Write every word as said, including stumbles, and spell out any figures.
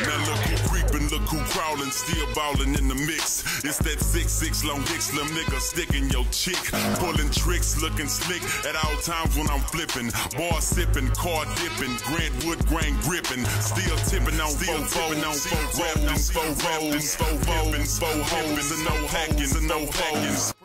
Now look who creepin', look who crawlin', still ballin' in the mix. It's that six six long dick, slim nigga sticking your chick. Pulling tricks, looking slick at all times when I'm flippin'. Bar sippin', car dippin', Grant Wood grain grippin'. Still tippin' on still tippin' on four rappin', four rappin', four rappin', four hoes, and no hackin', and no hackin'.